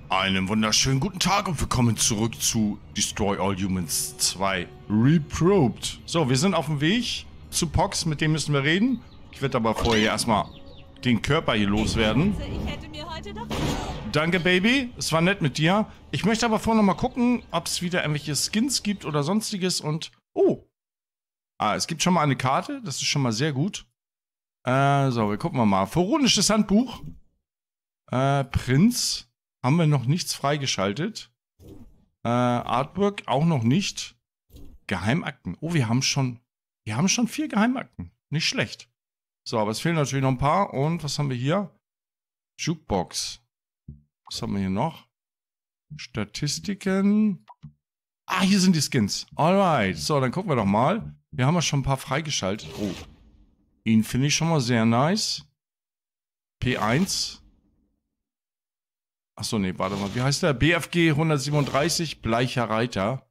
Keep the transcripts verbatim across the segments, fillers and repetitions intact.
Einen wunderschönen guten Tag und willkommen zurück zu Destroy All Humans zwei Reprobed. So, wir sind auf dem Weg zu Pox, mit dem müssen wir reden. Ich werde aber vorher erstmal den Körper hier loswerden. Ich hätte mir heute noch... Danke, Baby. Es war nett mit dir. Ich möchte aber vorher noch mal gucken, ob es wieder irgendwelche Skins gibt oder sonstiges und... Oh! Ah, es gibt schon mal eine Karte. Das ist schon mal sehr gut. Äh, so, wir gucken wir mal. Phoronisches Handbuch. Äh, Prinz. Haben wir noch nichts freigeschaltet. Äh, Artwork auch noch nicht. Geheimakten. Oh, wir haben schon... Wir haben schon vier Geheimakten. Nicht schlecht. So, aber es fehlen natürlich noch ein paar. Und was haben wir hier? Jukebox. Was haben wir hier noch? Statistiken. Ah, hier sind die Skins. Alright. So, dann gucken wir doch mal. Wir haben ja schon ein paar freigeschaltet. Oh. Ihn finde ich schon mal sehr nice. P eins. Achso, nee, warte mal. Wie heißt der? B F G hundertsiebenunddreißig. Bleicher Reiter.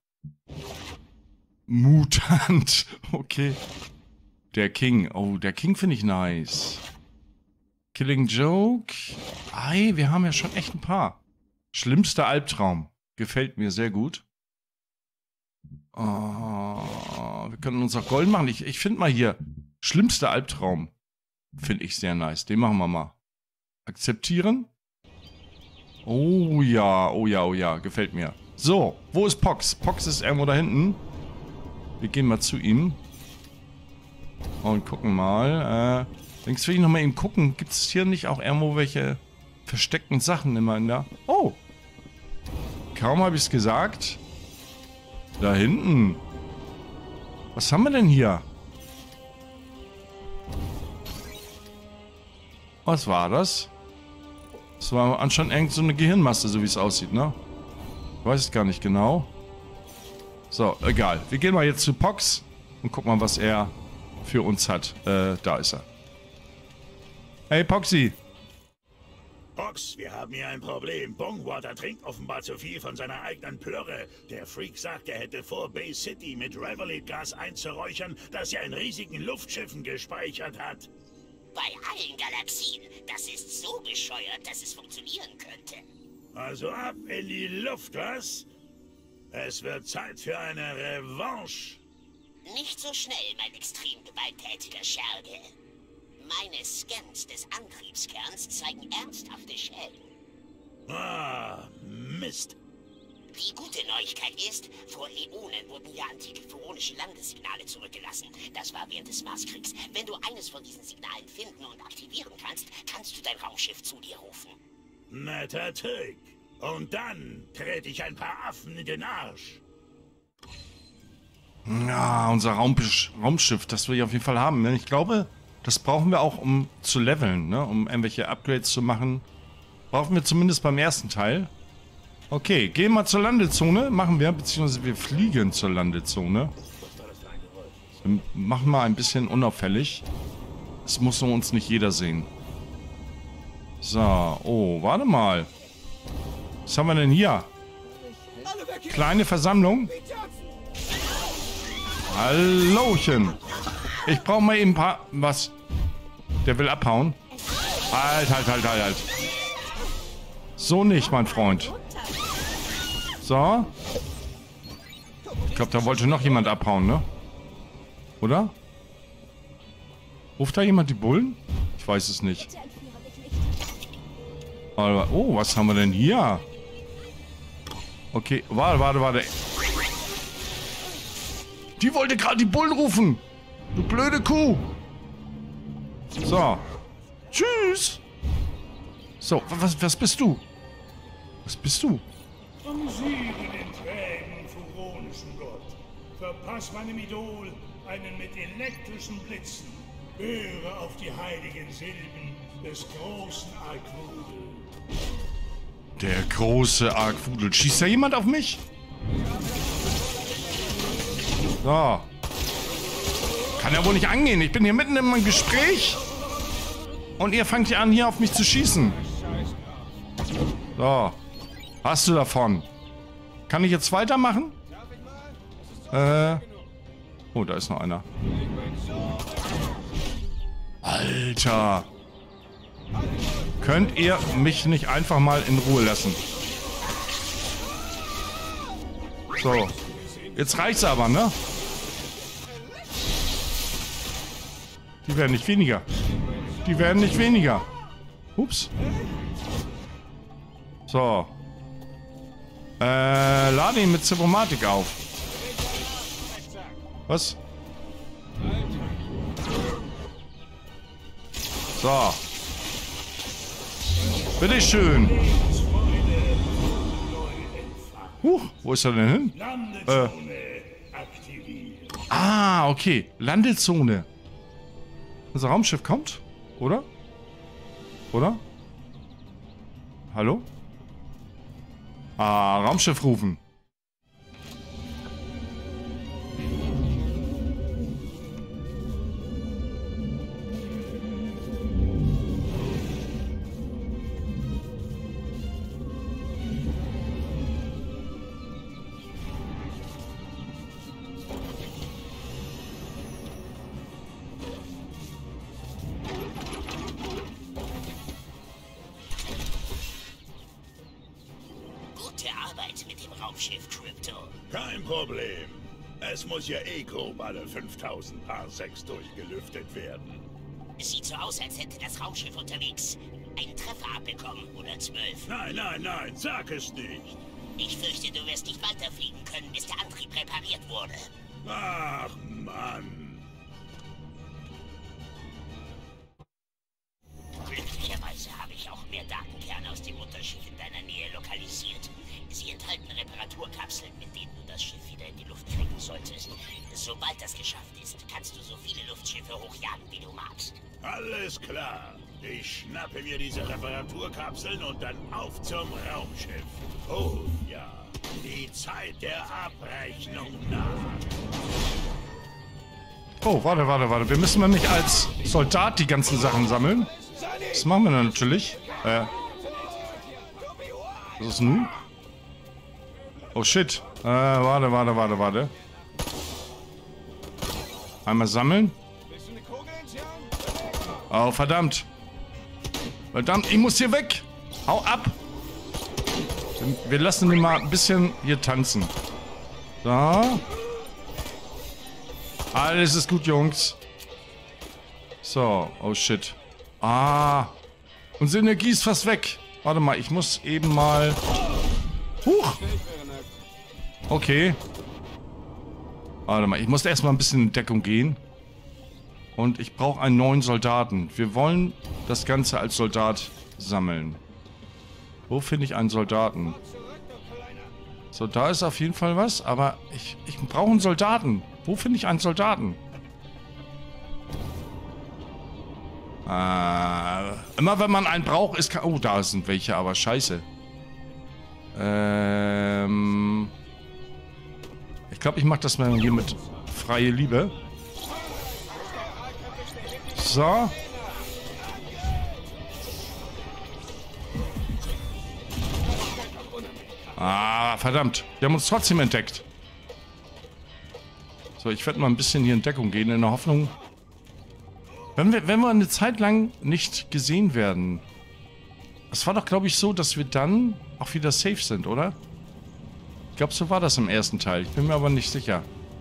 Mutant. Okay. Der King. Oh, der King finde ich nice. Killing Joke. Ei, wir haben ja schon echt ein paar. Schlimmster Albtraum. Gefällt mir sehr gut. Oh, wir können uns auch Gold machen. Ich, ich finde mal hier. Schlimmster Albtraum. Finde ich sehr nice. Den machen wir mal. Akzeptieren. Oh ja, oh ja, oh ja. Gefällt mir. So, wo ist Pox? Pox ist irgendwo da hinten. Wir gehen mal zu ihm. Und gucken mal. Äh, links will ich nochmal eben gucken. Gibt es hier nicht auch irgendwo welche versteckten Sachen immer in der... Oh! Kaum habe ich es gesagt. Da hinten. Was haben wir denn hier? Was war das? Das war anscheinend irgend so eine Gehirnmasse, so wie es aussieht, ne? Ich weiß es gar nicht genau. So, egal. Wir gehen mal jetzt zu Pox und gucken mal, was er für uns hat. Äh, da ist er. Hey, Poxy. Pox, wir haben hier ein Problem. Bongwater trinkt offenbar zu viel von seiner eigenen Plörre. Der Freak sagt, er hätte vor, Bay City mit Revolite-Gas einzuräuchern, das er in riesigen Luftschiffen gespeichert hat. Bei allen Galaxien. Das ist so bescheuert, dass es funktionieren könnte. Also ab in die Luft, was? Es wird Zeit für eine Revanche. Nicht so schnell, mein extrem gewalttätiger Scherge. Meine Scans des Antriebskerns zeigen ernsthafte Schäden. Ah, Mist. Die gute Neuigkeit ist, vor Äonen wurden ja antike phoronische Landessignale zurückgelassen. Das war während des Marskriegs. Wenn du eines von diesen Signalen finden und aktivieren kannst, kannst du dein Raumschiff zu dir rufen. Netter Trick. Und dann trete ich ein paar Affen in den Arsch. Ja, unser Raumsch Raumschiff, das will ich auf jeden Fall haben. Ich glaube, das brauchen wir auch, um zu leveln, ne? Um irgendwelche Upgrades zu machen. Brauchen wir zumindest beim ersten Teil. Okay, gehen wir zur Landezone. Machen wir, beziehungsweise wir fliegen zur Landezone. Wir machen mal ein bisschen unauffällig. Es muss uns nicht jeder sehen. So, oh, warte mal. Was haben wir denn hier? Kleine Versammlung. Hallochen. Ich brauche mal eben ein paar... Was? Der will abhauen. Halt, halt, halt, halt, halt. So nicht, mein Freund. So. Ich glaube, da wollte noch jemand abhauen, ne? Oder? Ruft da jemand die Bullen? Ich weiß es nicht. Aber, oh, was haben wir denn hier? Okay, warte, warte, warte. Die wollte gerade die Bullen rufen. Du blöde Kuh. So. Tschüss. So, was, was bist du? Was bist du? Amüsiere den trägen phoronischen Gott. Verpass meinem Idol einen mit elektrischen Blitzen. Höre auf die heiligen Silben des großen Arkwudel. Der große Arkwudel. Schießt da jemand auf mich? So. Kann ja wohl nicht angehen. Ich bin hier mitten in meinem Gespräch. Und ihr fangt hier an, hier auf mich zu schießen. So. Hast du davon? Kann ich jetzt weitermachen? Äh. Oh, da ist noch einer. Alter. Könnt ihr mich nicht einfach mal in Ruhe lassen? So. Jetzt reicht's aber, ne? Die werden nicht weniger. Die werden nicht weniger. Ups. So. Äh, lade ihn mit Zippomatik auf. Was? So. Bitteschön. Huch, wo ist er denn hin? Landezone aktiviert. Ah, okay. Landezone. Unser Raumschiff kommt? Oder? Oder? Hallo? Ah, Raumschiff rufen. Kein Problem. Es muss ja eh grob alle fünftausend Parsecs durchgelüftet werden. Es sieht so aus, als hätte das Raumschiff unterwegs einen Treffer abbekommen, oder zwölf. Nein, nein, nein, sag es nicht. Ich fürchte, du wirst nicht weiterfliegen können, bis der Antrieb repariert wurde. Ach, Mann. Glücklicherweise habe ich auch mehr Datenkerne aus dem Mutterschiff in deiner Nähe lokalisiert. Sie enthalten Reparaturkapseln, mit denen du das Schiff wieder in die Luft kriegen solltest. Sobald das geschafft ist, kannst du so viele Luftschiffe hochjagen, wie du magst. Alles klar. Ich schnappe mir diese Reparaturkapseln und dann auf zum Raumschiff. Oh ja, die Zeit der Abrechnung naht. Oh, warte, warte, warte. Wir müssen nämlich als Soldat die ganzen Sachen sammeln. Das machen wir dann natürlich. Äh. Was ist nun? Oh shit. Äh, warte, warte, warte, warte. Einmal sammeln. Oh, verdammt. Verdammt, ich muss hier weg. Hau ab. Wir lassen ihn mal ein bisschen hier tanzen. So. Alles ist gut, Jungs. So, oh shit. Ah. Unsere Energie ist fast weg. Warte mal, ich muss eben mal... Huch. Okay. Warte mal, ich muss erstmal ein bisschen in Deckung gehen. Und ich brauche einen neuen Soldaten. Wir wollen das Ganze als Soldat sammeln. Wo finde ich einen Soldaten? So, da ist auf jeden Fall was, aber ich, ich brauche einen Soldaten. Wo finde ich einen Soldaten? Äh, immer wenn man einen braucht, ist... Oh, da sind welche, aber scheiße. Ähm... Ich glaube, ich mache das mal hier mit freie Liebe. So. Ah, verdammt. Wir haben uns trotzdem entdeckt. So, ich werde mal ein bisschen hier in Deckung gehen, in der Hoffnung... Wenn wir, wenn wir eine Zeit lang nicht gesehen werden... Es war doch, glaube ich, so, dass wir dann auch wieder safe sind, oder? Ich glaube, so war das im ersten Teil. Ich bin mir aber nicht sicher.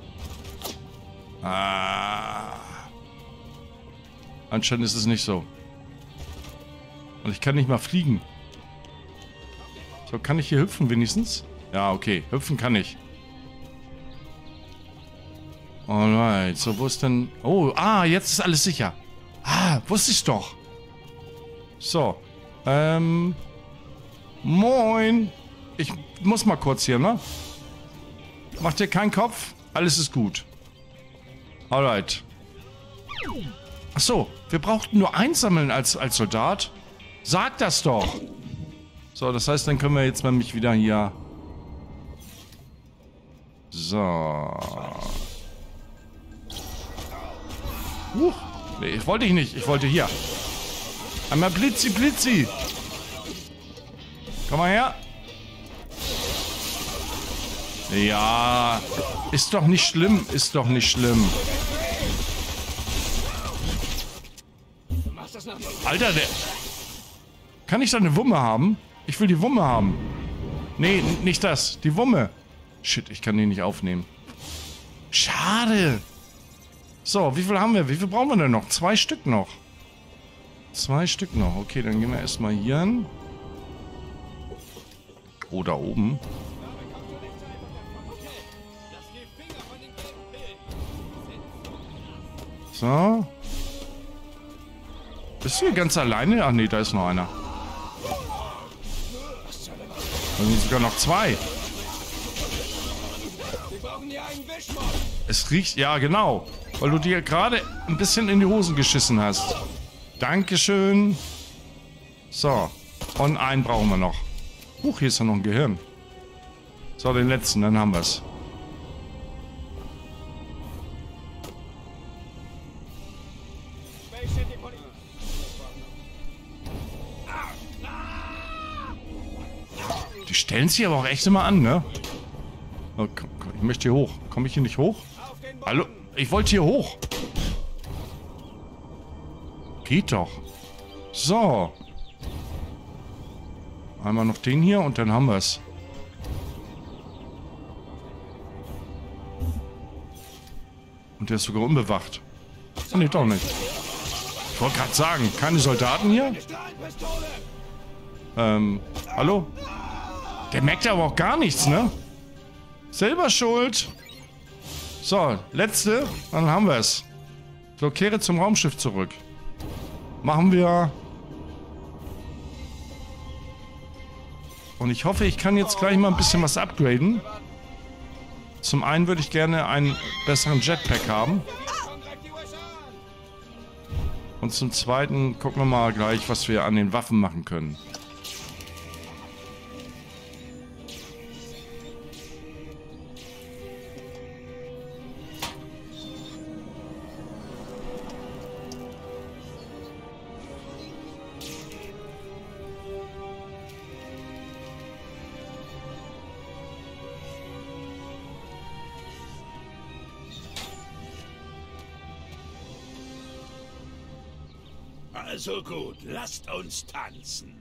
Ah. Anscheinend ist es nicht so. Und ich kann nicht mal fliegen. So, kann ich hier hüpfen wenigstens? Ja, okay. Hüpfen kann ich. Alright. So, wo ist denn... Oh, ah, jetzt ist alles sicher. Ah, wusste ich doch. So. Ähm... Moin. Ich muss mal kurz hier, ne? Macht dir keinen Kopf? Alles ist gut. Alright. Ach so, wir brauchten nur einsammeln als, als Soldat. Sag das doch. So, das heißt, dann können wir jetzt nämlich wieder hier... So. Huch. Nee, ich wollte ich nicht. Ich wollte hier. Einmal Blitzi, Blitzi. Komm mal her. Ja. Ist doch nicht schlimm. Ist doch nicht schlimm. Alter, der... Kann ich da eine Wumme haben? Ich will die Wumme haben. Nee, nicht das. Die Wumme. Shit, ich kann den nicht aufnehmen. Schade. So, wie viel haben wir? Wie viel brauchen wir denn noch? Zwei Stück noch. Zwei Stück noch. Okay, dann gehen wir erstmal hier hin. Oh, da oben. So. Bist du hier ganz alleine? Ach nee, da ist noch einer. Da sind sogar noch zwei. Es riecht... Ja, genau. Weil du dir gerade ein bisschen in die Hosen geschissen hast. Dankeschön. So. Und einen brauchen wir noch. Huch, hier ist ja noch ein Gehirn. So, den letzten, dann haben wir es. Die stellen sich aber auch echt immer an, ne? Oh, komm, komm, ich möchte hier hoch. Komme ich hier nicht hoch? Hallo? Ich wollte hier hoch. Geht doch. So. Einmal noch den hier und dann haben wir es. Und der ist sogar unbewacht. Oh, nee, doch nicht. Ich wollte gerade sagen, keine Soldaten hier? Ähm, hallo? Der merkt ja aber auch gar nichts, ne? Selber schuld. So, letzte. Dann haben wir es. So, kehre zum Raumschiff zurück. Machen wir. Und ich hoffe, ich kann jetzt gleich mal ein bisschen was upgraden. Zum einen würde ich gerne einen besseren Jetpack haben. Und zum zweiten gucken wir mal gleich, was wir an den Waffen machen können. Also gut, lasst uns tanzen.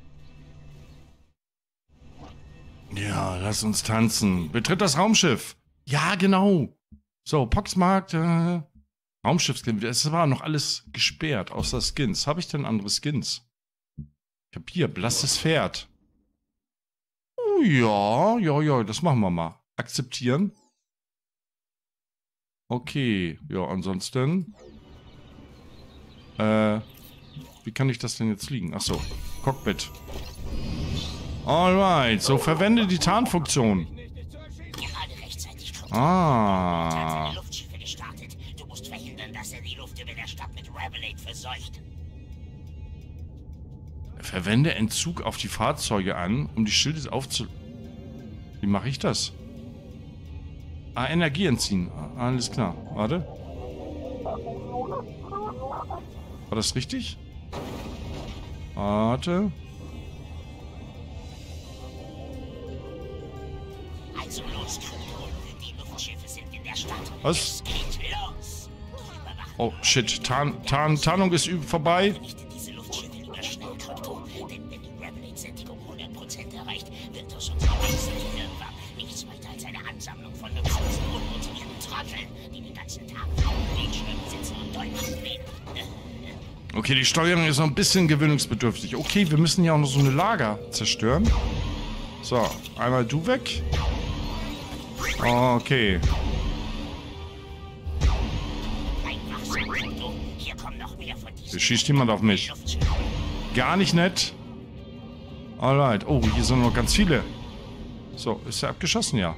Ja, lass uns tanzen. Betritt das Raumschiff. Ja, genau. So, Poxmarkt, äh, Raumschiffskin. Es war noch alles gesperrt, außer Skins. Habe ich denn andere Skins? Ich habe hier, blasses Pferd. Oh ja, ja, ja, das machen wir mal. Akzeptieren. Okay, ja, ansonsten. Äh, wie kann ich das denn jetzt liegen? Achso, Cockpit. Alright, so verwende die Tarnfunktion. Gerade rechtzeitig kommt Ah. seine Luftschiffe gestartet. Du musst verhindern, dass er die Luft über der Stadt mit Revelate verseucht. Verwende Entzug auf die Fahrzeuge an, um die Schilde aufzu... Wie mache ich das? Ah, Energie entziehen. Ah, alles klar. Warte. War das richtig? Warte. Also los, Krypto. Die Luftschiffe sind in der Stadt. Was? Es geht los. Überwachen. Oh, shit. Tarn, Tarn, Tarnung ist üb- vorbei. Vernichte diese Luftschiffe lieber schnell, Krypto. Denn wenn die Revelate-Sättigung hundert Prozent erreicht, wird aus unserer äußeren Hirnwand nichts weiter als eine Ansammlung von nutzlosen, unmotivierten Trotteln, die den ganzen Tag auf den Schirmen sitzen und Däumchen reden. Okay, die Steuerung ist noch ein bisschen gewöhnungsbedürftig. Okay, wir müssen ja auch noch so eine Lager zerstören. So, einmal du weg. Okay. Einfach so, Krypto. Hier kommen noch mehr von diesen Hier schießt jemand auf mich. Luftschiffen. Gar nicht nett. Alright. Oh, hier sind noch ganz viele. So, ist er abgeschossen? Ja.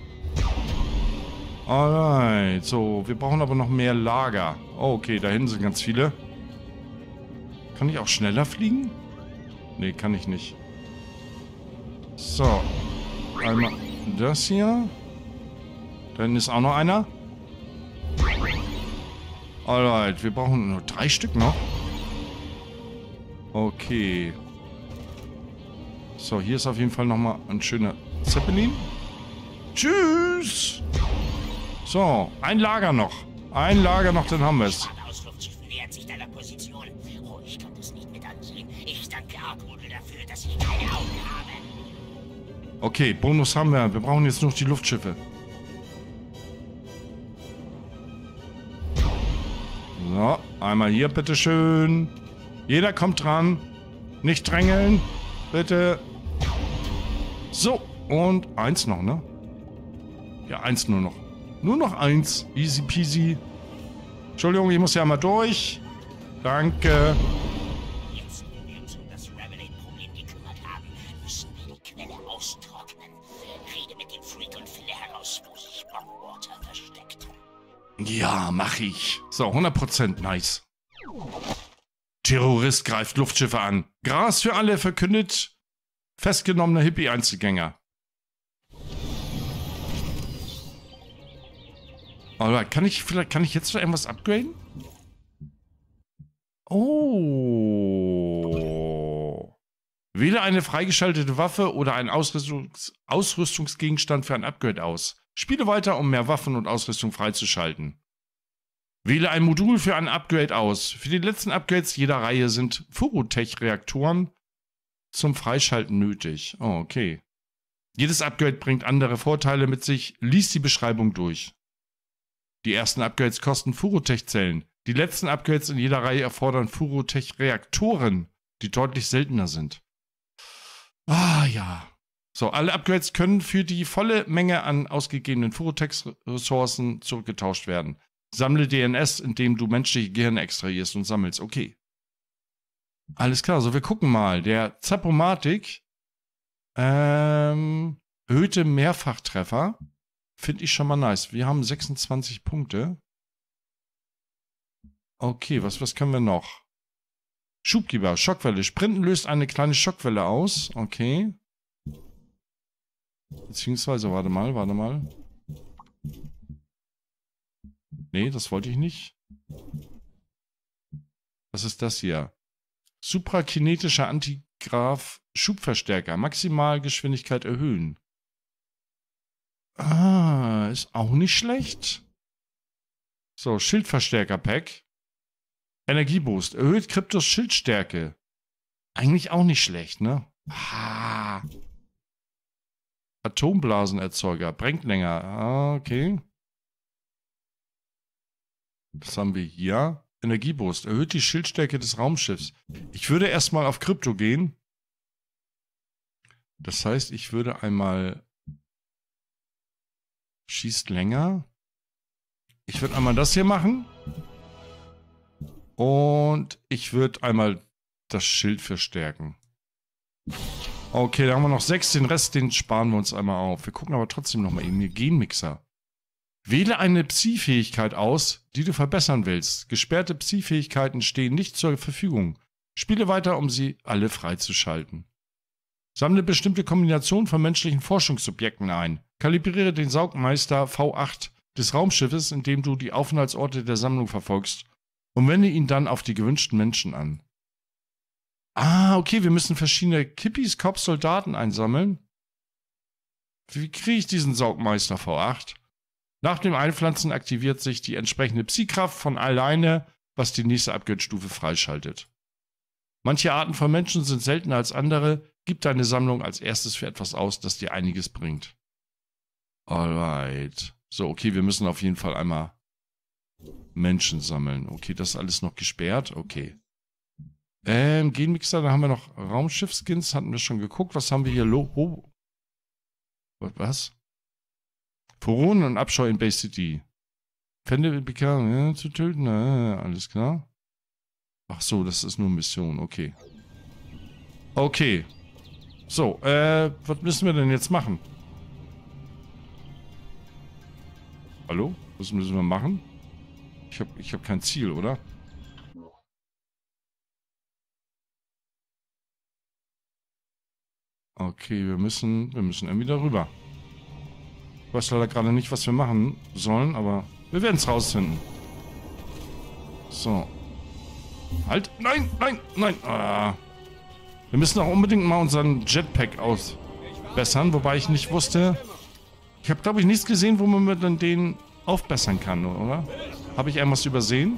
Alright. So, wir brauchen aber noch mehr Lager. Oh, okay, da hinten sind ganz viele. Kann ich auch schneller fliegen? Nee, kann ich nicht. So. Einmal das hier. Da hinten ist auch noch einer. Alright, wir brauchen nur drei Stück noch. Okay. So, hier ist auf jeden Fall nochmal ein schöner Zeppelin. Tschüss! So, ein Lager noch. Ein Lager noch, dann haben wir es. Ausflugsschiff nähert sich deiner Position. Oh, ich kann das nicht mit ansehen. Ich danke Arkrudel dafür, dass ich keine Augen habe. Okay, Bonus haben wir. Wir brauchen jetzt noch die Luftschiffe. Einmal hier, bitteschön. Jeder kommt dran. Nicht drängeln. Bitte. So. Und eins noch, ne? Ja, eins nur noch. Nur noch eins. Easy peasy. Entschuldigung, ich muss ja mal durch. Danke. Jetzt, wo wir uns um das Revelate-Problem gekümmert haben, müssen wir die Quelle austrocknen. Rede mit dem Freak und finde heraus, wo sich Bongwater versteckt. Ja, mach ich. So, hundert Prozent nice. Terrorist greift Luftschiffe an. Gras für alle verkündet festgenommener Hippie-Einzelgänger. Alright, kann ich vielleicht, kann ich jetzt irgendwas upgraden? Oh. Wähle eine freigeschaltete Waffe oder einen Ausrüstungs Ausrüstungsgegenstand für ein Upgrade aus. Spiele weiter, um mehr Waffen und Ausrüstung freizuschalten. Wähle ein Modul für ein Upgrade aus. Für die letzten Upgrades jeder Reihe sind Furutech-Reaktoren zum Freischalten nötig. Oh, okay. Jedes Upgrade bringt andere Vorteile mit sich. Lies die Beschreibung durch. Die ersten Upgrades kosten Furutech-Zellen. Die letzten Upgrades in jeder Reihe erfordern Furutech-Reaktoren, die deutlich seltener sind. Ah ja. So, alle Upgrades können für die volle Menge an ausgegebenen Furutech-Ressourcen zurückgetauscht werden. Sammle D N S, indem du menschliche Gehirne extrahierst und sammelst. Okay. Alles klar, so wir gucken mal. Der Zapomatik ähm, erhöhte Mehrfachtreffer. Finde ich schon mal nice. Wir haben sechsundzwanzig Punkte. Okay, was, was können wir noch? Schubgeber, Schockwelle. Sprinten löst eine kleine Schockwelle aus. Okay. Beziehungsweise, warte mal, warte mal. Nee, das wollte ich nicht. Was ist das hier? Suprakinetischer Antigraph-Schubverstärker. Maximalgeschwindigkeit erhöhen. Ah, ist auch nicht schlecht. So, Schildverstärker-Pack. Energieboost. Erhöht Kryptos Schildstärke. Eigentlich auch nicht schlecht, ne? Ah. Atomblasenerzeuger. Brennglänger. Ah, okay. Was haben wir hier? Energieboost. Erhöht die Schildstärke des Raumschiffs. Ich würde erstmal auf Krypto gehen. Das heißt, ich würde einmal... Schießt länger. Ich würde einmal das hier machen. Und ich würde einmal das Schild verstärken. Okay, da haben wir noch sechs. Den Rest, den sparen wir uns einmal auf. Wir gucken aber trotzdem nochmal eben hier. Genmixer. Wähle eine Psi-Fähigkeit aus, die du verbessern willst. Gesperrte Psi-Fähigkeiten stehen nicht zur Verfügung. Spiele weiter, um sie alle freizuschalten. Sammle bestimmte Kombinationen von menschlichen Forschungsobjekten ein. Kalibriere den Saugmeister V acht des Raumschiffes, indem du die Aufenthaltsorte der Sammlung verfolgst, und wende ihn dann auf die gewünschten Menschen an. Ah, okay, wir müssen verschiedene Kippies, Cops, Soldaten einsammeln. Wie kriege ich diesen Saugmeister V acht? Nach dem Einpflanzen aktiviert sich die entsprechende Psi-Kraft von alleine, was die nächste Upgrade-Stufe freischaltet. Manche Arten von Menschen sind seltener als andere. Gib deine Sammlung als erstes für etwas aus, das dir einiges bringt. Alright. So, okay, wir müssen auf jeden Fall einmal Menschen sammeln. Okay, das ist alles noch gesperrt. Okay. Ähm, Genmixer, da haben wir noch Raumschiff-Skins. Hatten wir schon geguckt. Was haben wir hier? Lo Was? Furonen und Abscheu in Bay City. Fände bekam, ja, zu töten. Ja, alles klar. Ach so, das ist nur Mission. Okay. Okay. So, äh, was müssen wir denn jetzt machen? Hallo? Was müssen wir machen? Ich habe ich hab kein Ziel, oder? Okay, wir müssen, wir müssen irgendwie darüber. Ich weiß leider gerade nicht, was wir machen sollen, aber wir werden es rausfinden. So. Halt! Nein, nein, nein! Ah. Wir müssen auch unbedingt mal unseren Jetpack ausbessern, wobei ich nicht wusste... Ich habe, glaube ich, nichts gesehen, wo man dann den aufbessern kann, oder? Habe ich irgendwas übersehen?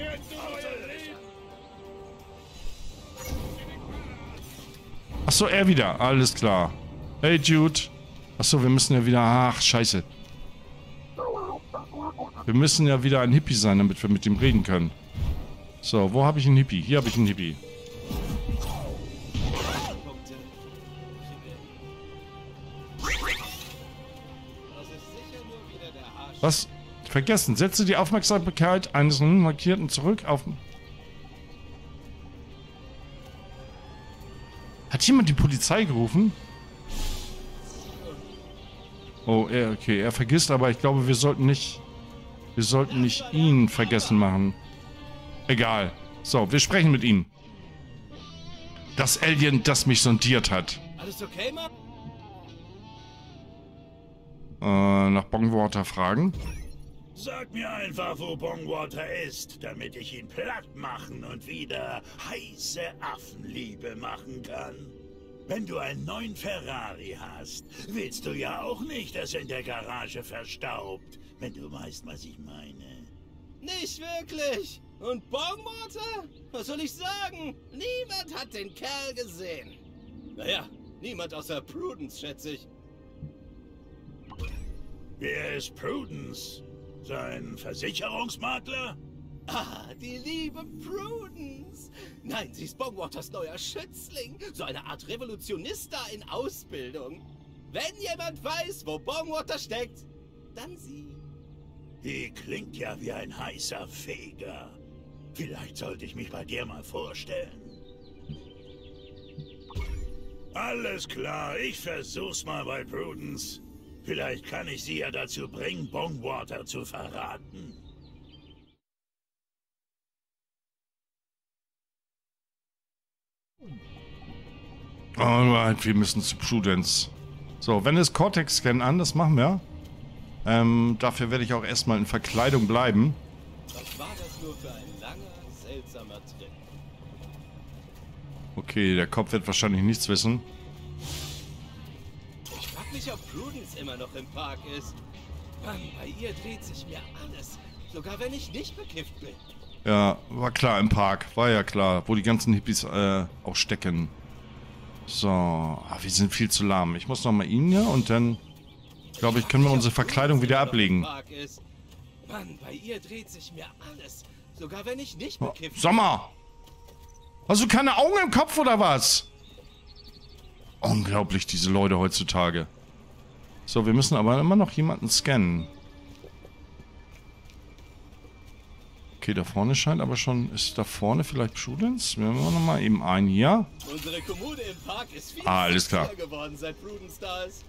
Achso, er wieder. Alles klar. Hey, Jude. Achso, wir müssen ja wieder... Ach, scheiße. Wir müssen ja wieder ein Hippie sein, damit wir mit ihm reden können. So, wo habe ich einen Hippie? Hier habe ich einen Hippie. Was? Vergessen. Setze die Aufmerksamkeit eines Markierten zurück auf... Hat jemand die Polizei gerufen? Oh, er, okay. Er vergisst, aber ich glaube, wir sollten nicht... Wir sollten nicht ihn vergessen machen. Egal. So, wir sprechen mit ihm. Das Alien, das mich sondiert hat. Alles okay, Mann? Äh, nach Bongwater fragen. Sag mir einfach, wo Bongwater ist, damit ich ihn platt machen und wieder heiße Affenliebe machen kann. Wenn du einen neuen Ferrari hast, willst du ja auch nicht, dass er in der Garage verstaubt, wenn du weißt, was ich meine. Nicht wirklich. Und Bongwater? Was soll ich sagen? Niemand hat den Kerl gesehen. Naja, niemand außer Prudence, schätze ich. Wer ist Prudence? Sein Versicherungsmakler? Ah, die liebe Prudence. Nein, sie ist Bongwaters neuer Schützling. So eine Art Revolutionista in Ausbildung. Wenn jemand weiß, wo Bongwater steckt, dann sie. Die klingt ja wie ein heißer Feger. Vielleicht sollte ich mich bei dir mal vorstellen. Alles klar, ich versuch's mal bei Prudence. Vielleicht kann ich sie ja dazu bringen, Bongwater zu verraten. Alright, wir müssen zu Prudence. So, wenn es Cortex-Scan an, das machen wir. Ähm, dafür werde ich auch erstmal in Verkleidung bleiben. Was war das nur für ein langer, seltsamer Trick? Okay, der Kopf wird wahrscheinlich nichts wissen. Ich frag mich, ob Prudence immer noch im Park ist. Mann, bei ihr dreht sich mir alles. Sogar wenn ich nicht bekifft bin. Ja, war klar im Park. War ja klar, wo die ganzen Hippies äh, auch stecken. So, ah, wir sind viel zu lahm. Ich muss nochmal ihn hier und dann, glaube ich, können wir unsere Verkleidung wieder ablegen. Mann, bei ihr dreht sich mir alles. Sogar wenn ich nicht Oh, bekifft bin. Sommer! Hast du keine Augen im Kopf oder was? Unglaublich, diese Leute heutzutage. So, wir müssen aber immer noch jemanden scannen. Okay, da vorne scheint aber schon... Ist da vorne vielleicht Prudence? Wir haben noch mal eben einen hier. Unsere Kommune im Park ist viel Ah, alles klar. geworden, seit Prudence da ist.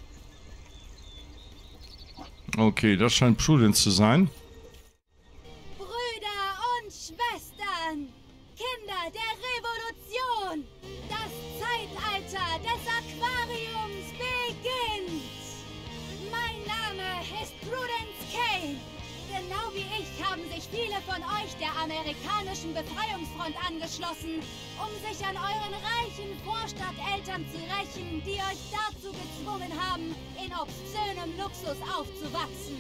Okay, das scheint Prudence zu sein. Brüder und Schwestern, Kinder der Revolution, das Zeitalter des Aquariums beginnt. Mein Name ist Prudence Kane. Genau wie ich haben sich viele von euch der amerikanischen Befreiungsfront angeschlossen, um sich an euren reichen Vorstadteltern zu rächen, die euch dazu gezwungen haben, in obszönem Luxus aufzuwachsen.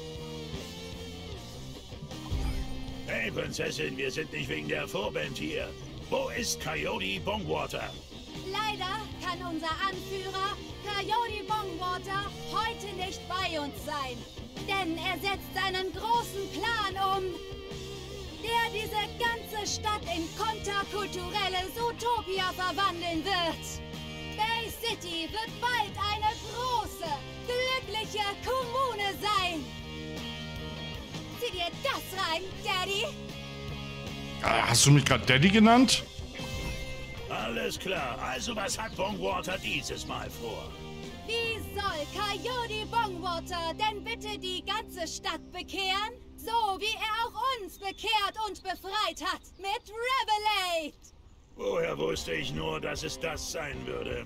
Hey, Prinzessin, wir sind nicht wegen der Vorband hier. Wo ist Coyote Bongwater? Leider kann unser Anführer, Coyote Bongwater, heute nicht bei uns sein. Denn er setzt seinen großen Plan um, der diese ganze Stadt in konterkulturelles Utopia verwandeln wird. Bay City wird bald eine große, glückliche Kommune sein. Zieh dir das rein, Daddy. Hast du mich gerade Daddy genannt? Alles klar. Also, was hat Bongwater dieses Mal vor? Wie soll Coyote Bongwater denn bitte die ganze Stadt bekehren? So wie er auch uns bekehrt und befreit hat mit Revelate! Woher wusste ich nur, dass es das sein würde?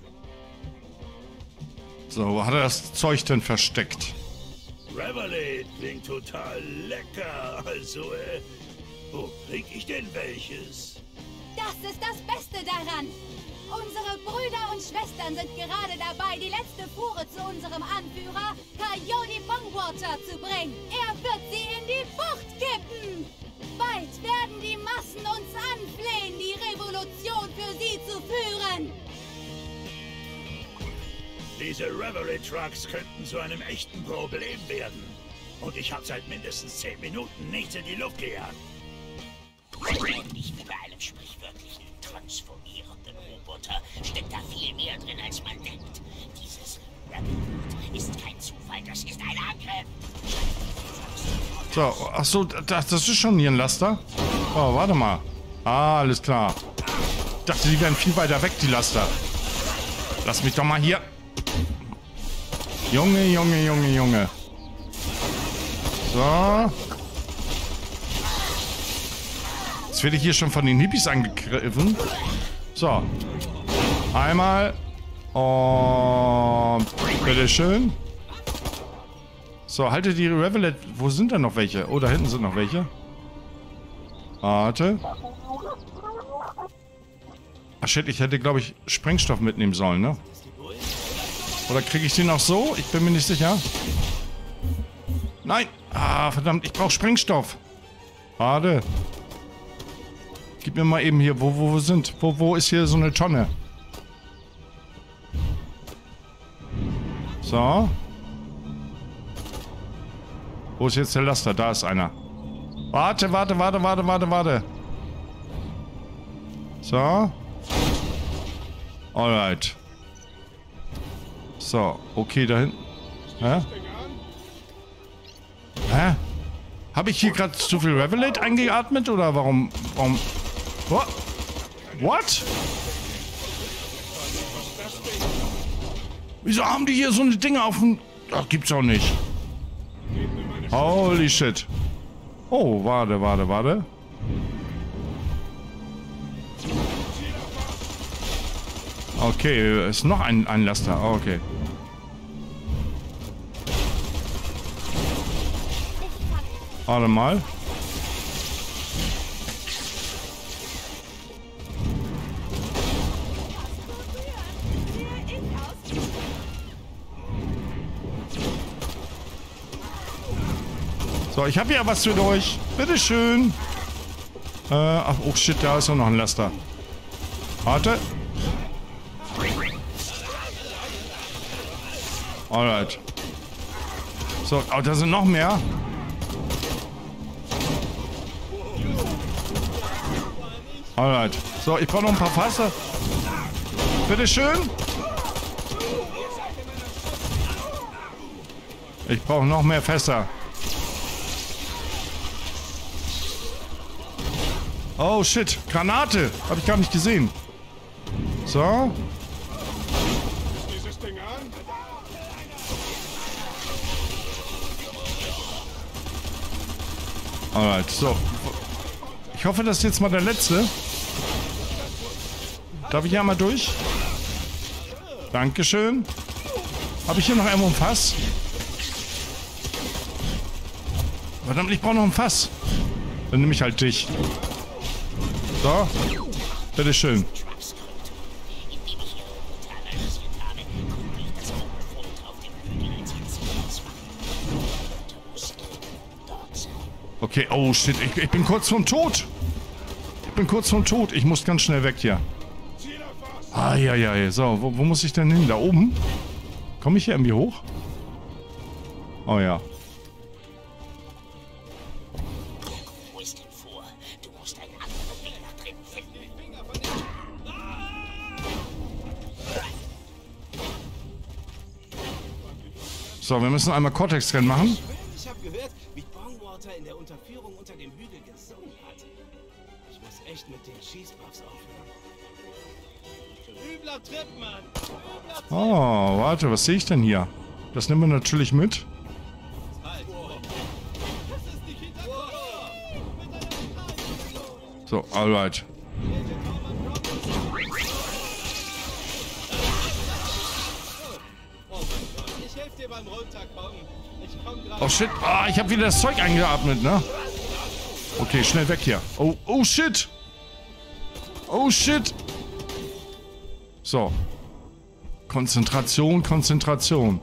So, wo hat er das Zeug denn versteckt? Revelate klingt total lecker. Also, äh, wo krieg ich denn welches? Das ist das Beste daran. Unsere Brüder und Schwestern sind gerade dabei, die letzte Fuhre zu unserem Anführer, Coyote Bongwater, zu bringen. Er wird sie in die Bucht kippen. Bald werden die Massen uns anflehen, die Revolution für sie zu führen. Diese Revelate-Trucks könnten zu einem echten Problem werden. Und ich habe seit mindestens zehn Minuten nichts in die Luft gejagt. Nicht wie bei einem sprichwörtlichen transformierenden Roboter steckt da viel mehr drin, als man denkt. Dieses Rebel ist kein Zufall, das ist ein Angriff. So, ach so, das, das ist schon hier ein Laster. Oh, warte mal. Ah, alles klar. Ich dachte, die wären viel weiter weg, die Laster. Lass mich doch mal hier. Junge, Junge, Junge, Junge. So. Jetzt werde ich hier schon von den Hippies angegriffen. So. Einmal. Und bitteschön. So, halte die Revelet. Wo sind denn noch welche? Oh, da hinten sind noch welche. Warte. Ach shit, ich hätte, glaube ich, Sprengstoff mitnehmen sollen, ne? Oder kriege ich den auch so? Ich bin mir nicht sicher. Nein! Ah, verdammt, ich brauche Sprengstoff. Warte. Gib mir mal eben hier, wo, wo, wo sind? Wo, wo ist hier so eine Tonne? So. Wo ist jetzt der Laster? Da ist einer. Warte, warte, warte, warte, warte, warte. So. Alright. So, okay, da hinten. Hä? Hä? Habe ich hier gerade zu viel Revelate eingeatmet oder warum? Warum? What? What? Wieso haben die hier so eine Dinge auf dem... Ach, gibt's auch nicht. Holy shit. Oh, warte, warte, warte. Okay, ist noch ein, ein Laster. Oh, okay. Warte mal. So, ich habe ja was für euch. Bitteschön. Äh, ach, oh shit, da ist auch noch ein Laster. Warte. Alright. So, oh, da sind noch mehr. Alright. So, ich brauche noch ein paar Fässer. Bitteschön. Ich brauche noch mehr Fässer. Oh shit, Granate. Habe ich gar nicht gesehen. So. Alright, so. Ich hoffe, das ist jetzt mal der letzte. Darf ich hier mal durch? Dankeschön. Habe ich hier noch irgendwo ein Fass? Verdammt, ich brauche noch ein Fass. Dann nehme ich halt dich. So. Bitteschön. Okay, oh shit, ich, ich bin kurz vorm Tod. Ich bin kurz vorm Tod. Ich muss ganz schnell weg hier. Ah, ja, ja, ja. So, wo, wo muss ich denn hin? Da oben? Komme ich hier irgendwie hoch? Oh ja. Wo ist denn vor? Du musst einen anderen Weg nach drinnen finden. So, wir müssen einmal Cortex-Scan machen. Ich habe gehört, wie Bongwater in der Unterführung unter dem Hügel gesungen hat. Ich muss echt mit den Cheesebuffs aufhören. Übler Trip, Mann! Übler Trip. Oh, warte, was sehe ich denn hier? Das nehmen wir natürlich mit. So, alright. Ich helfe dir beim Runterkommen. Ich komm gerade. Oh shit, ah, ich habe wieder das Zeug eingeatmet, ne? Okay, schnell weg hier. Oh, oh shit. Oh shit. So. Konzentration, Konzentration.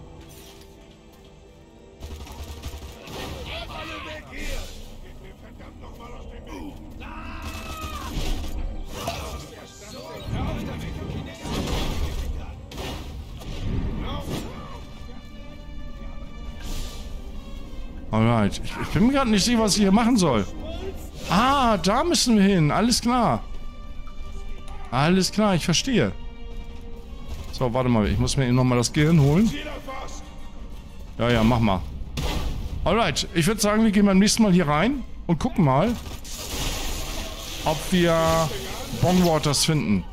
Alright. Ich, ich bin mir gerade nicht sicher, was ich hier machen soll. Ah, da müssen wir hin. Alles klar. Alles klar, ich verstehe. So, warte mal. Ich muss mir eben nochmal das Gehirn holen. Ja, ja, mach mal. Alright, ich würde sagen, wir gehen beim nächsten Mal hier rein und gucken mal, ob wir Bongwaters finden.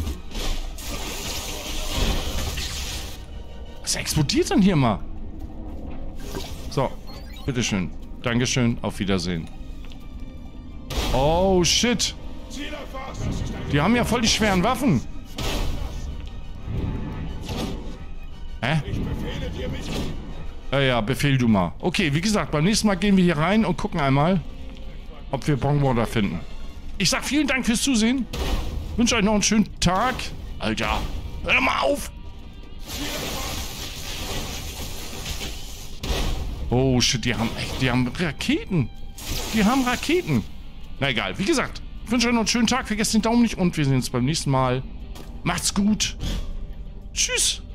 Was explodiert denn hier mal? So, bitteschön. Dankeschön, auf Wiedersehen. Oh, shit. Die haben ja voll die schweren Waffen. Hä? Ja, ja, befehl du mal. Okay, wie gesagt, beim nächsten Mal gehen wir hier rein und gucken einmal, ob wir Bongwater finden. Ich sag vielen Dank fürs Zusehen. Wünsche euch noch einen schönen Tag. Alter, hör mal auf. Oh, shit, die haben echt, die haben Raketen. Die haben Raketen. Na egal, wie gesagt, ich wünsche euch noch einen schönen Tag. Vergesst den Daumen nicht und wir sehen uns beim nächsten Mal. Macht's gut. Tschüss.